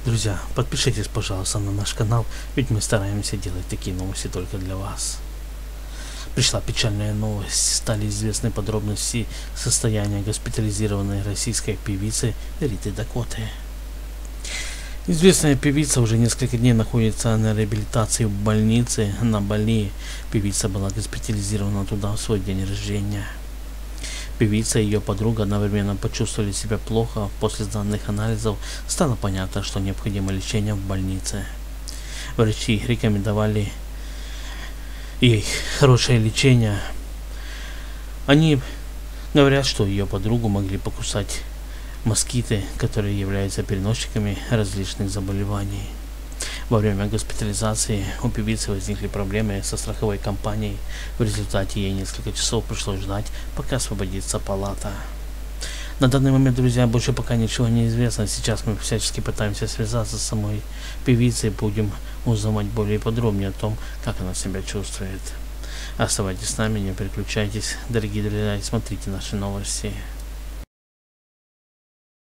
Друзья, подпишитесь, пожалуйста, на наш канал, ведь мы стараемся делать такие новости только для вас. Пришла печальная новость. Стали известны подробности состояния госпитализированной российской певицы Риты Дакоты. Известная певица уже несколько дней находится на реабилитации в больнице на Бали. Певица была госпитализирована туда в свой день рождения. Певица и ее подруга одновременно почувствовали себя плохо. После данных анализов стало понятно, что необходимо лечение в больнице. Врачи рекомендовали ей хорошее лечение. Они говорят, что ее подругу могли покусать москиты, которые являются переносчиками различных заболеваний. Во время госпитализации у певицы возникли проблемы со страховой компанией. В результате ей несколько часов пришлось ждать, пока освободится палата. На данный момент, друзья, больше пока ничего не известно. Сейчас мы всячески пытаемся связаться с самой певицей, будем узнавать более подробнее о том, как она себя чувствует. Оставайтесь с нами, не переключайтесь, дорогие друзья, и смотрите наши новости.